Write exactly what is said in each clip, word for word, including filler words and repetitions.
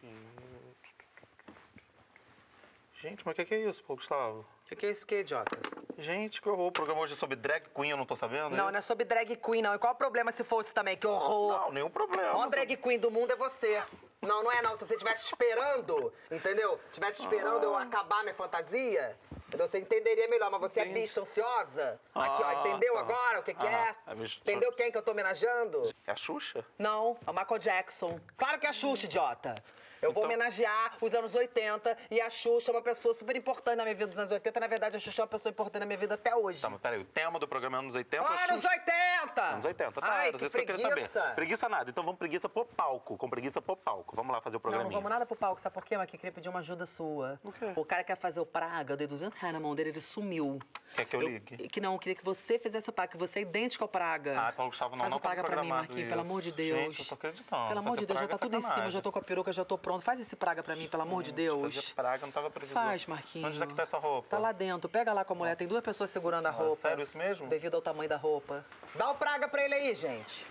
Gente, mas o que, que é isso, pô, Gustavo? O que, que é isso que, idiota? Gente, que horror. O programa hoje é sobre drag queen, eu não tô sabendo? Não, é? não é sobre drag queen, não. E qual o problema se fosse também? Que horror! Não, nenhum problema. A maior drag queen do mundo é você. Não, não é não. Se você estivesse esperando, entendeu? Estivesse esperando ah. eu acabar minha fantasia, você entenderia melhor. Mas você Entendi. é bicha ansiosa. Ah, Aqui, ó, entendeu tá. agora o que, que ah, é? é bicho... Entendeu quem que eu tô homenageando? É a Xuxa? Não, é o Michael Jackson. Claro que é a Xuxa, idiota. Eu vou então... homenagear os anos oitenta e a Xuxa é uma pessoa super importante na minha vida dos anos oitenta. Na verdade, a Xuxa é uma pessoa importante na minha vida até hoje. Tá, mas peraí, o tema do programa é anos oitenta? Ah, anos oitenta! Anos oitenta, tá, Ai, era que isso que eu queria preguiça. saber. Preguiça nada, então vamos preguiça pro palco, com preguiça pro palco. Vamos lá fazer o programa. Não, não vamos nada pro palco, sabe por quê? Mas eu queria pedir uma ajuda sua. O quê? O cara quer fazer o Praga, eu dei duzentos reais na mão dele, ele sumiu. Quer que eu ligue? Eu, que não, eu queria que você fizesse o Praga, que você é idêntico ao Praga. Ah, Paulo Gustavo, não, Faz não o Praga pra mim, Marquinhos, pelo amor de Deus. Gente, eu tô acreditando. Pelo amor de Deus, já tá tudo em cima, eu já tô com a peruca, já tô pronto. Faz esse Praga pra mim, pelo amor de Deus. Fazer Praga, não tava precisando. Faz, Marquinhos. Onde é que tá essa roupa? Tá lá dentro, pega lá com a mulher, tem duas pessoas segurando a roupa. Ah, sério isso mesmo? Devido ao tamanho da roupa. Dá o Praga pra ele aí, gente.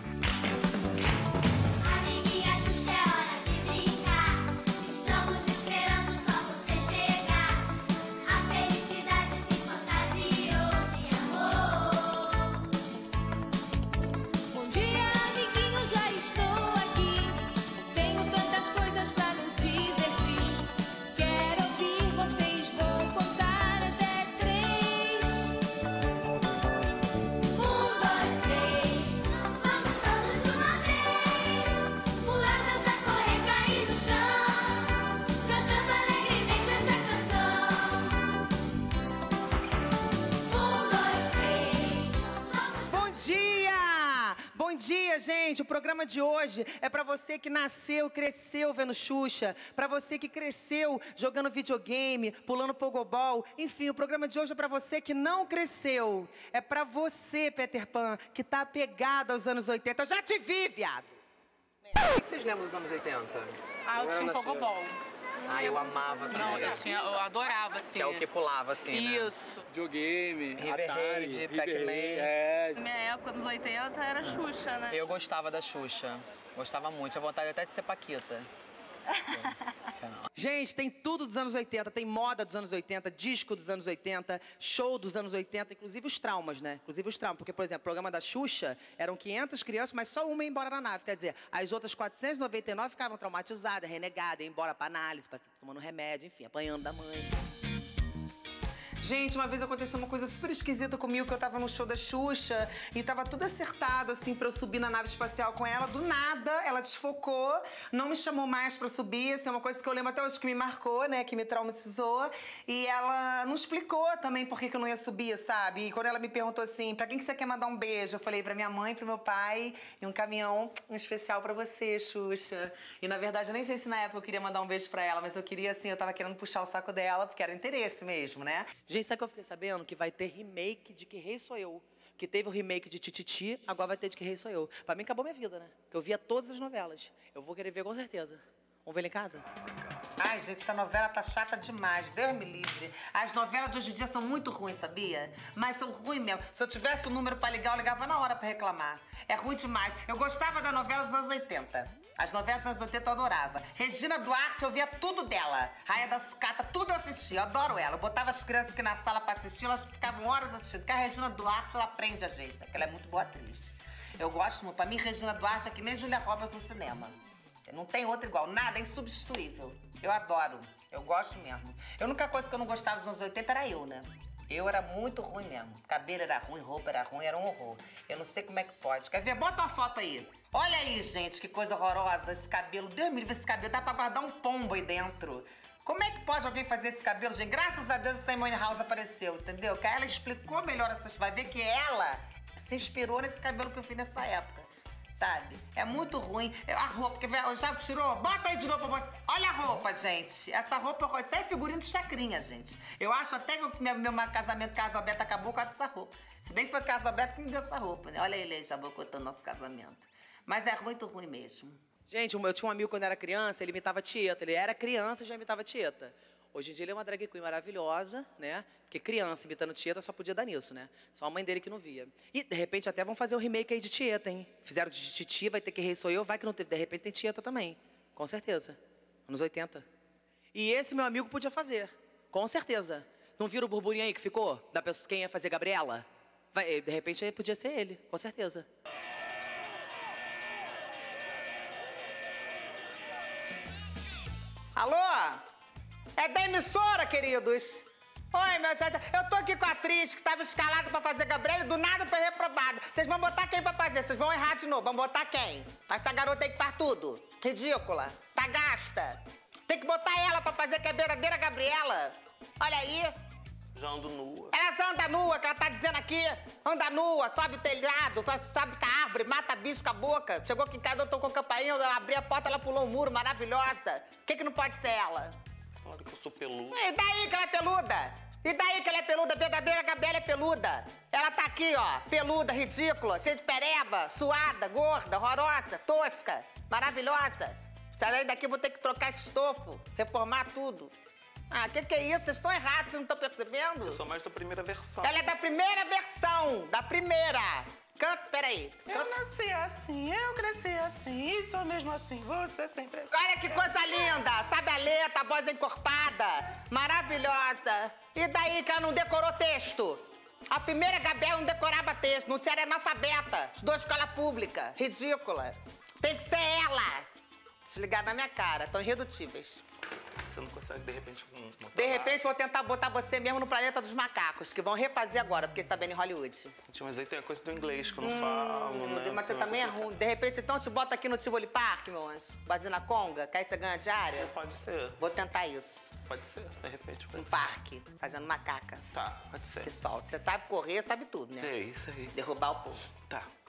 Gente, o programa de hoje é pra você que nasceu, cresceu vendo Xuxa, pra você que cresceu jogando videogame, pulando pogobol, enfim, o programa de hoje é pra você que não cresceu, é pra você, Peter Pan, que tá apegado aos anos oitenta. Eu já te vi, viado! O que vocês lembram dos anos oitenta? Ah, eu tinha um pogobol. Ah, eu amava também. Não, eu, tinha, eu adorava, assim. Que é o que pulava, assim, né? Isso. Videogame, River Atari, Raid, Pac-Man. É. Na minha época, nos oitenta, era Xuxa, né? Eu gostava da Xuxa. Gostava muito. Tinha vontade até de ser Paquita. Gente, tem tudo dos anos oitenta, tem moda dos anos oitenta, disco dos anos oitenta, show dos anos oitenta, inclusive os traumas, né? Inclusive os traumas, porque, por exemplo, o programa da Xuxa, eram quinhentas crianças, mas só uma ia embora na nave, quer dizer, as outras quatrocentas e noventa e nove ficavam traumatizadas, renegadas, iam embora pra análise, pra tomando remédio, enfim, apanhando da mãe. Gente, uma vez aconteceu uma coisa super esquisita comigo, que eu tava no show da Xuxa e tava tudo acertado, assim, pra eu subir na nave espacial com ela. Do nada, ela desfocou, não me chamou mais pra subir, assim, é uma coisa que eu lembro até hoje que me marcou, né, que me traumatizou. E ela não explicou também por que que eu não ia subir, sabe? E quando ela me perguntou assim, pra quem que você quer mandar um beijo? Eu falei, pra minha mãe, pro meu pai, e um caminhão um especial pra você, Xuxa. E, na verdade, eu nem sei se na época eu queria mandar um beijo pra ela, mas eu queria, assim, eu tava querendo puxar o saco dela, porque era interesse mesmo, né? Gente, sabe que eu fiquei sabendo? Que vai ter remake de Que Rei Sou Eu. Que teve o remake de Tititi, agora vai ter de Que Rei Sou Eu. Pra mim, acabou minha vida, né? Eu via todas as novelas. Eu vou querer ver com certeza. Vamos ver lá em casa? Ai, gente, essa novela tá chata demais. Deus me livre. As novelas de hoje em dia são muito ruins, sabia? Mas são ruins mesmo. Se eu tivesse um número pra ligar, eu ligava na hora pra reclamar. É ruim demais. Eu gostava da novela dos anos oitenta. As novelas dos anos oitenta eu adorava. Regina Duarte, eu via tudo dela. Raia da Sucata, tudo eu assistia. Eu adoro ela. Eu botava as crianças aqui na sala pra assistir, elas ficavam horas assistindo. Porque a Regina Duarte, ela prende a gente, né? Porque ela é muito boa atriz. Eu gosto muito. Pra mim, Regina Duarte é que nem Julia Roberts no cinema. Não tem outra igual. Nada, é insubstituível. Eu adoro. Eu gosto mesmo. A única coisa que eu não gostava dos anos oitenta era eu, né? Eu era muito ruim mesmo. Cabelo era ruim, roupa era ruim, era um horror. Eu não sei como é que pode. Quer ver? Bota uma foto aí. Olha aí, gente, que coisa horrorosa esse cabelo. Deus me livre, esse cabelo dá pra guardar um pombo aí dentro. Como é que pode alguém fazer esse cabelo, gente? Graças a Deus a Simone House apareceu, entendeu? Que ela explicou melhor, você vai ver que ela se inspirou nesse cabelo que eu fiz nessa época. Sabe? É muito ruim. A roupa, quer ver? Já tirou? Bota aí de novo. Olha a roupa, gente. Essa roupa, isso é figurinha de chacrinha, gente. Eu acho até que o meu, meu casamento, Casa Aberta, acabou com essa roupa. Se bem que foi Casa Aberta que me deu essa roupa, né? Olha ele aí, já boicotando nosso casamento. Mas é muito ruim mesmo. Gente, eu tinha um amigo quando era criança, ele imitava Tieta. Ele era criança e já imitava Tieta. Hoje em dia ele é uma drag queen maravilhosa, né? Porque criança imitando Tieta só podia dar nisso, né? Só a mãe dele que não via. E, de repente, até vão fazer o remake aí de Tieta, hein? Fizeram de Titi, vai ter Que Rei Sou Eu, vai que não teve. De repente tem Tieta também, com certeza. Anos oitenta. E esse meu amigo podia fazer, com certeza. Não viram o burburinho aí que ficou? Da pessoa, quem ia fazer Gabriela? Vai, de repente podia ser ele, com certeza. Alô? É da emissora, queridos? Oi, meu senhor. Eu tô aqui com a atriz que estava escalada pra fazer Gabriela e do nada foi reprovada. Vocês vão botar quem pra fazer? Vocês vão errar de novo. Vão botar quem? Essa garota aí que faz tudo. Ridícula. Tá gasta. Tem que botar ela pra fazer que é a verdadeira Gabriela. Olha aí. Já ando nua. Ela só anda nua, que ela tá dizendo aqui. Anda nua, sobe o telhado, sobe com a árvore, mata bicho com a boca. Chegou aqui em casa, eu tocou a campainha, eu abri a porta, ela pulou um muro, maravilhosa. O que que não pode ser ela? Olha que eu sou peludo. E daí que ela é peluda? E daí que ela é peluda? A verdadeira Gabriela é peluda. Ela tá aqui, ó, peluda, ridícula, cheia de pereba, suada, gorda, horrorosa, tosca, maravilhosa. Sai daqui, eu vou ter que trocar esse estofo, reformar tudo. Ah, que que é isso? Vocês estão errados, vocês não estão percebendo? Eu sou mais da primeira versão. Ela é da primeira versão, da primeira. Canta, peraí. Eu nasci assim, eu cresci assim, e sou mesmo assim, você sempre assim. Olha que coisa linda! Sabe a letra, a voz encorpada, maravilhosa. E daí que ela não decorou texto? A primeira Gabriela não decorava texto, não tinha analfabeta. Estudou escola pública, ridícula. Tem que ser ela. Desligar na minha cara, tão irredutíveis. Você não consegue, de repente, um... um De repente, vou tentar botar você mesmo no planeta dos macacos, que vão refazer agora, porque sabendo em Hollywood. Gente, mas aí tem a coisa do inglês que eu não falo, né? Mas você Então também é complicado. ruim. De repente, então, te bota aqui no Tivoli Park, meu anjo. Basina Conga, que aí você ganha diária. Pode ser, Vou tentar isso. pode ser, de repente pode Um ser. parque, fazendo macaca. Tá, pode ser. Que solta. Você sabe correr, sabe tudo, né? É isso aí. Derrubar o povo. Tá.